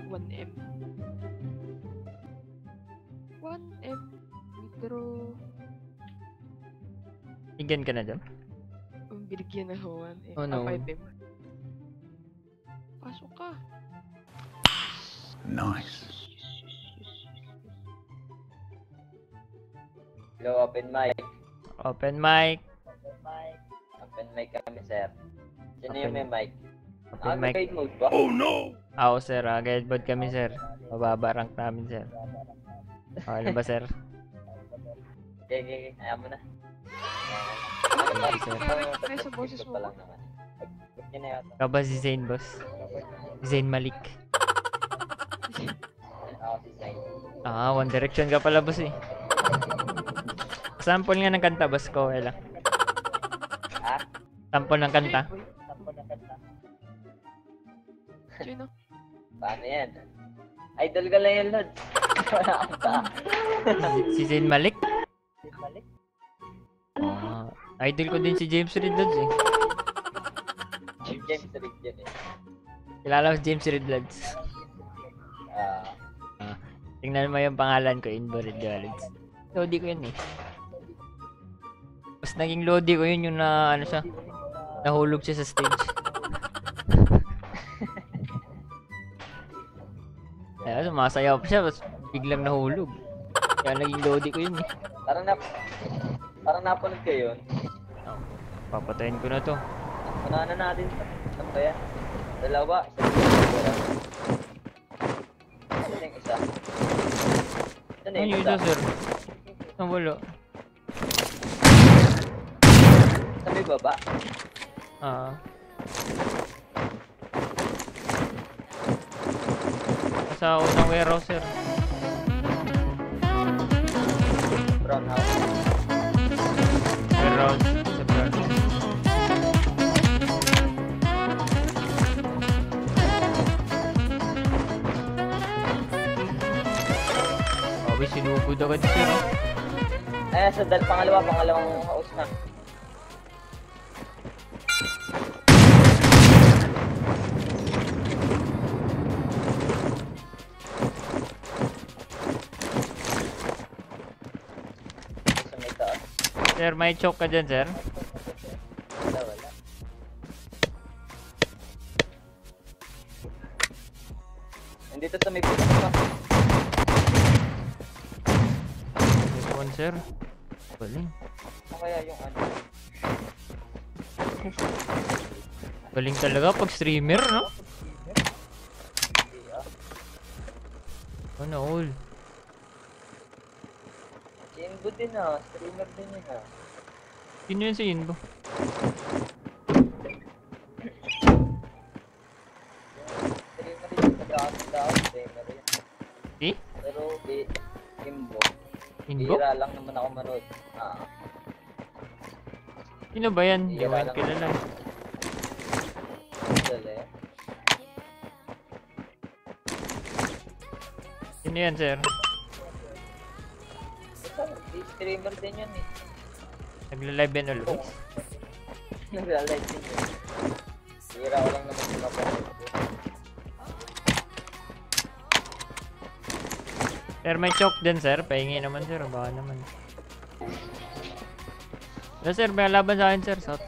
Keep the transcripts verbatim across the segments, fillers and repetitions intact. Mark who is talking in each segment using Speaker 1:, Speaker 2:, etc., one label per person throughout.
Speaker 1: one M. one M. Withdraw.
Speaker 2: Bigyan ka na dyan?
Speaker 1: Binigyan na ako one M.
Speaker 2: Oh no.
Speaker 1: Ah, five M. Pasok ka.
Speaker 3: Nice.
Speaker 4: Hello, open mic.
Speaker 2: Open mic.
Speaker 4: Open mic kami, sir. Sino
Speaker 2: Open-
Speaker 4: yung may mic?
Speaker 2: Open mic.
Speaker 4: Guide mode ba?
Speaker 3: Oh no!
Speaker 2: Ako sir, ah, guide board kami sir. Mababa rank namin sir. Okay na ba sir?
Speaker 4: Okay, okay, okay. Ayaw mo na.
Speaker 1: Ano ba
Speaker 2: sir.
Speaker 1: i-recognize sa boses mo?
Speaker 4: Pa lang naman. Ba't yun na yata?
Speaker 2: Ikaw ba si Zane boss? Si Zane Malik.
Speaker 4: Ako si Zayn.
Speaker 2: Ah, One Direction ka pala boss eh. Sample nga ng kanta boss ko, okay lang.
Speaker 4: Ha?
Speaker 2: Sample ng kanta.
Speaker 4: Sampo na kanta.
Speaker 1: Sino?
Speaker 4: Paano yan? Idol ka lang yan, Lods. Wala kanta.
Speaker 2: Si Zane Malik?
Speaker 4: Si Malik?
Speaker 2: Ah, idol ko din si James Reid Lods eh.
Speaker 4: James Rick yan eh.
Speaker 2: Kilala ko si James Reid Lods.
Speaker 4: Ah,
Speaker 2: Tingnan mo yung pangalan ko, Inbo Reid Lods. Lodi ko yun eh. Mas naging lodi ko yun yung na ano siya. Nahulog siya sa stage. Kaya sumasayaw pa siya, tapos biglang nahulog. Kaya naging lodi ko yun eh.
Speaker 4: parang na... Parang napanood ko yun.
Speaker 2: Papatayin ko na to.
Speaker 4: Unahan na natin. Ano ba yan? Dalawa. Isa. Ano na yung isa? Ano na
Speaker 2: Ano
Speaker 4: yung
Speaker 2: yung
Speaker 4: isa?
Speaker 2: isa sir? Ang wala.
Speaker 4: Sa may baba.
Speaker 2: Ah. Sa unang warehouse sir.
Speaker 4: Brown house.
Speaker 2: Warehouse sa brown. Sabi sinugod agad sir. oh.
Speaker 4: Eh, sa dal pangalawa, pangalawang house na. Sa may taas.
Speaker 2: Sir, may choke ka dyan sir.
Speaker 4: Wala, wala. Nandito sa may puso pa.
Speaker 2: This one sir. Galing.
Speaker 4: Ano kaya yung ano?
Speaker 2: Galing talaga pag streamer no?
Speaker 4: Hindi ah.
Speaker 2: Ano all?
Speaker 4: Si Inbo din ah. Streamer din yun ah.
Speaker 2: Sino yun si Inbo?
Speaker 4: Streamer din yung pagkakasandaan. Streamer yun.
Speaker 2: Si?
Speaker 4: Pero di Inbo.
Speaker 2: Inbo?
Speaker 4: Bira lang naman ako manood. Ah.
Speaker 2: Sino ba yan? Hindi
Speaker 4: Hindi
Speaker 2: ko
Speaker 4: wala
Speaker 2: yan
Speaker 4: lang.
Speaker 2: kilala.
Speaker 4: Dali.
Speaker 2: Sino yan sir?
Speaker 4: Basta, di streamer din yun eh.
Speaker 2: Nagla-live yan always?
Speaker 4: Nag-live din yun. Bira ko lang naman yung mapanood ko.
Speaker 2: Sir, may choke din sir. Pahingi naman sir. Baka naman. Hello sir, may laban sa akin sir. South.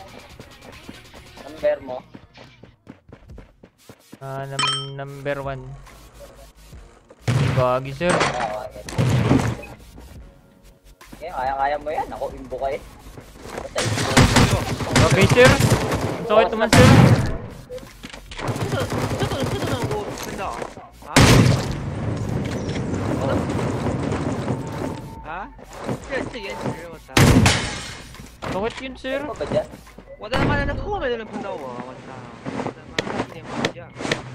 Speaker 4: Number mo?
Speaker 2: Ah, num- number one. Gagi sir.
Speaker 4: Ah, okay. Okay, kaya-kaya mo yan. Ako Inbo ka eh. Basta Inbo.
Speaker 2: Gagi sir. Ang sakit naman sir.
Speaker 5: 这个这个这个任务真的啊？我的啊？这这延迟，我操！
Speaker 2: Sakit yun sir.
Speaker 4: Ano ba dyan?
Speaker 5: 我在他妈的那后面的人碰到我，我操！我他妈的点麻将。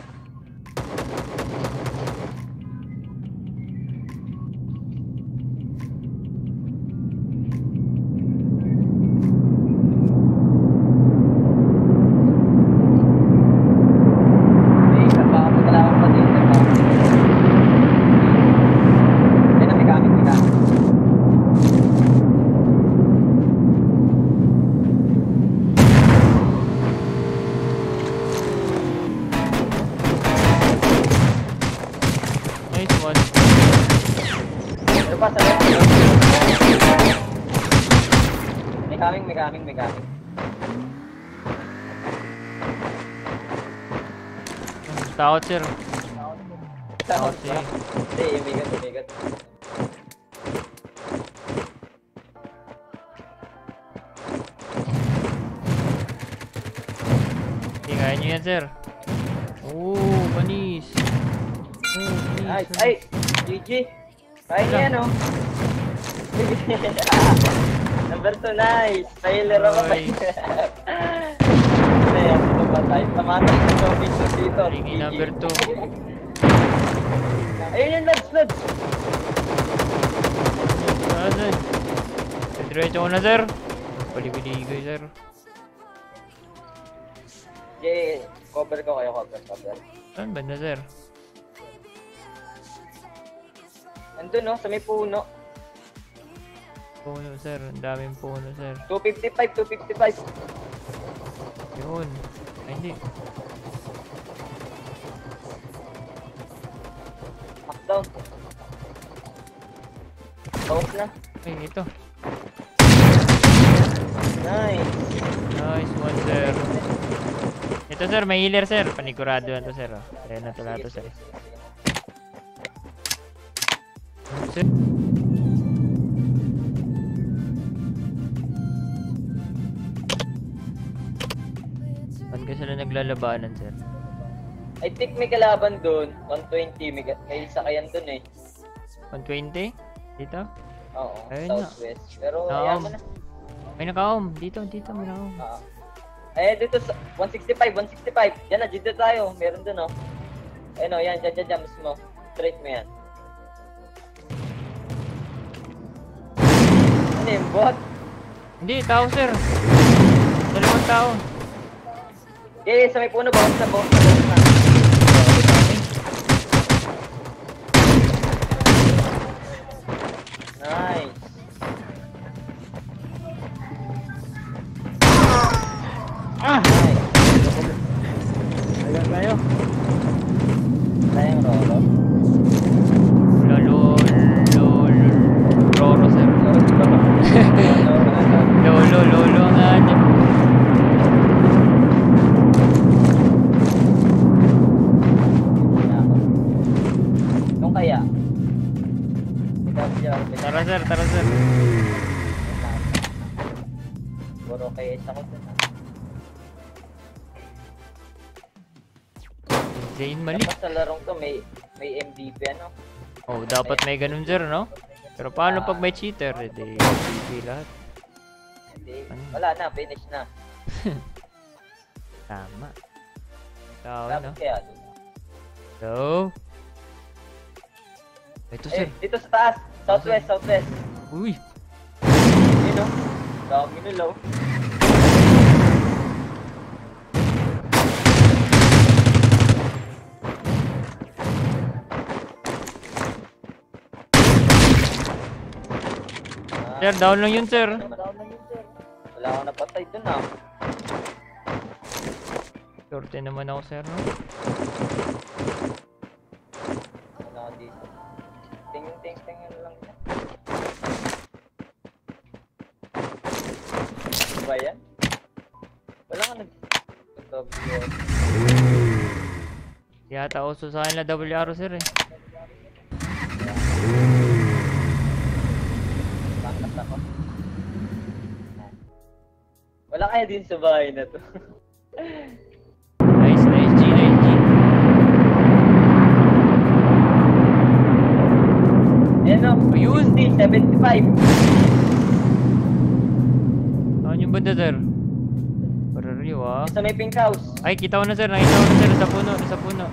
Speaker 4: May isa pa. Magkalaman pa din. Isa pa. Ayun na, may gamit, may gamit. pa sa left. May coming, may coming, may coming.
Speaker 2: Takot, sir.
Speaker 4: Takot
Speaker 2: siya.
Speaker 4: Hindi, umigat, umigat.
Speaker 2: Hindi, kaya nyo yan, sir. Oo, panis. Oo,
Speaker 4: Ay,
Speaker 2: panis.
Speaker 4: ay, G G. Kaya niya, no? Number two, nice. Failure ako.
Speaker 2: Nice.
Speaker 4: Hindi, ano ba tayo? Tamatay sa topic na dito.
Speaker 2: Ringi number two.
Speaker 4: Ayun yung lads, lads.
Speaker 2: Saan? Diretso ko na, sir. Paligoy-ligoy, sir.
Speaker 4: Okay, cover ko kayo, cover, cover.
Speaker 2: Saan banda, sir?
Speaker 4: Nandun, no? Sa may puno.
Speaker 2: Puno, sir. Ang daming puno, sir.
Speaker 4: two fifty-five, two fifty-five.
Speaker 2: Yun. Ay, hindi.
Speaker 4: Knockdown. Out na.
Speaker 2: Ay, ito.
Speaker 4: Nice.
Speaker 2: Nice one, sir. Ito, sir. May healer, sir. Panigurado yan to, sir. Oh. Ayan na to lahat to, sir. Sir. Saan ka sila naglalabanan, sir?
Speaker 4: I think may kalaban dun. one twenty. May, may sakayan dun eh.
Speaker 2: one twenty? Dito?
Speaker 4: Oo.
Speaker 2: Ayun na.
Speaker 4: Southwest. Pero
Speaker 2: Oo.
Speaker 4: ayaw mo na.
Speaker 2: May naka-home. Dito, dito. May naka-home.
Speaker 4: Oo. Eh, dito sa one sixty-five, one sixty-five. Yan na, dito tayo. Meron dun, oh. Ayun, oh, yan, dyan, dyan, dyan, mismo. Straight mo yan. Ano yung bot?
Speaker 2: Hindi, tao, sir. Dalawang tao.
Speaker 4: Eh, sa may puno, bawang na, bawang na, bawang na. Nice.
Speaker 2: Ah!
Speaker 4: Nice.
Speaker 2: Ayan tayo.
Speaker 4: Tayong rolo.
Speaker 2: Lolo, lolo, roro, sir. Lolo, lolo nga dyan.
Speaker 4: Nung kaya?
Speaker 2: Tara, sir. Tara, sir.
Speaker 4: Puro kaya isa ko dun.
Speaker 2: Zayn mali.
Speaker 4: Dapat sa larong to may may M V P ano?
Speaker 2: Oh, dapat may ganun, sir, no? Pero paano pag may cheater? Hindi, hindi lahat.
Speaker 4: Hindi.
Speaker 2: Ano?
Speaker 4: Wala na, finish na.
Speaker 2: Tama. Tao, no?
Speaker 4: Dapat kaya dun.
Speaker 2: So, ito,
Speaker 4: Eh,
Speaker 2: sir.
Speaker 4: dito sa taas. Southwest, southwest.
Speaker 2: Uy,
Speaker 4: Yun o. Dami nila o.
Speaker 2: sir, down lang yun, sir.
Speaker 4: Wala akong napatay dun ah.
Speaker 2: Sorte naman ako, sir, no?
Speaker 4: Wala ako dito. Tingin, tingin, tingin lang niya. Ano ba yan? Wala ka nag...
Speaker 2: Yata uso sa akin na W R O, sir, eh.
Speaker 4: Bangkas ako. Wala kaya din sa bahay na to.
Speaker 2: Nice, nice, G, nice, G.
Speaker 4: Ayan o.
Speaker 2: Ayun.
Speaker 4: sixty, seventy-five.
Speaker 2: Saan yung banda, sir? Pararyo, ah.
Speaker 4: Sa may pink house.
Speaker 2: Ay, kita ko na, sir. Nakita ko na, sir. Sa puno, sa puno.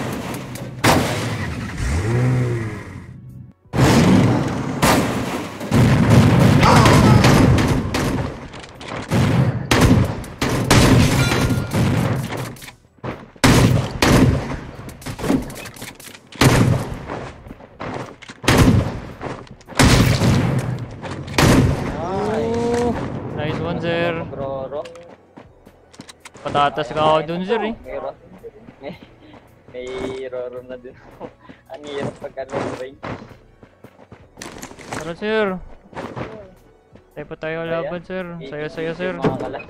Speaker 2: Oh, nice one, sir.
Speaker 4: Roro.
Speaker 2: Patatas ka ako dun, sir, eh.
Speaker 4: Meron. May, may roro na din. Ang hirap pagka long range.
Speaker 2: Tara, sir. Tayo pa tayo laban, sir. Saya, saya, sir.
Speaker 4: Mga kala-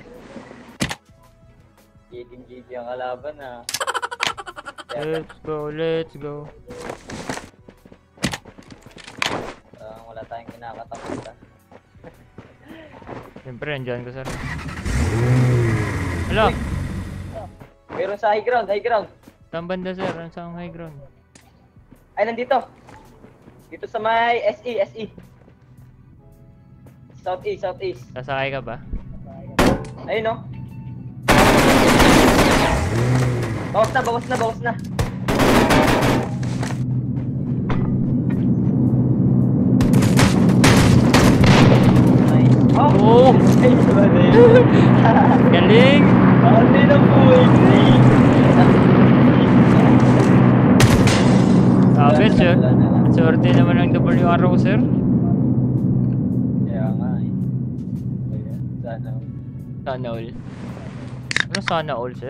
Speaker 4: Kiting G G ang kalaban ah.
Speaker 2: Let's go, let's go.
Speaker 4: Ah, wala tayong kinakatakutan.
Speaker 2: Siyempre, andyan ko, sir. Hello?
Speaker 4: Meron sa high ground, high ground.
Speaker 2: Saan banda, sir? Ano sa high ground?
Speaker 4: Ay, nandito. Dito sa may S E, S E. Southeast, southeast.
Speaker 2: Sasakay ka ba?
Speaker 4: Ayun no. Bawas na, bawas na, bawas na. Nice. Oh!
Speaker 2: Oh!
Speaker 4: Nice ba din?
Speaker 2: Galing!
Speaker 4: Hindi na po, hindi.
Speaker 2: Sabi, sir. Sorte naman ang W R O, sir.
Speaker 4: Kaya nga eh. Ayan, sana.
Speaker 2: Sana all. Ano sana all, sir?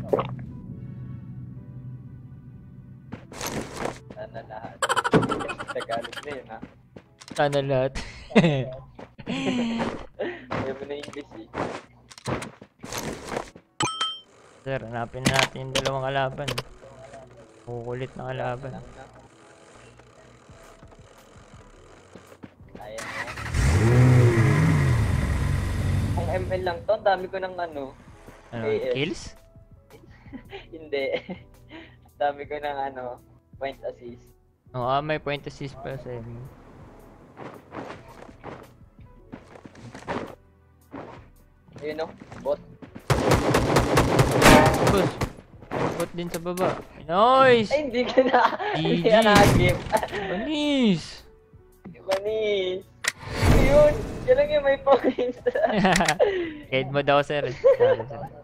Speaker 4: Sana lahat. Tagalog na yun ha.
Speaker 2: Sana lahat.
Speaker 4: Ayaw mo na English eh.
Speaker 2: Sir, hanapin natin yung dalawang kalaban. Kukulit na kalaban.
Speaker 4: Ayan mo. Kung M L lang to, ang dami ko ng ano.
Speaker 2: Ano,
Speaker 4: A S.
Speaker 2: kills?
Speaker 4: Hindi. Ang dami ko ng ano, point assist.
Speaker 2: Oo, ah, may point assist pa sa inyo.
Speaker 4: Ayun no, bot.
Speaker 2: Boss, bot din sa baba. Nice!
Speaker 4: Ay, hindi ka na. Hindi
Speaker 2: G G.
Speaker 4: ka na-game.
Speaker 2: Panis!
Speaker 4: Manis. Ayun, yan lang yung may points.
Speaker 2: Guide mo daw, sir. Sorry, sir.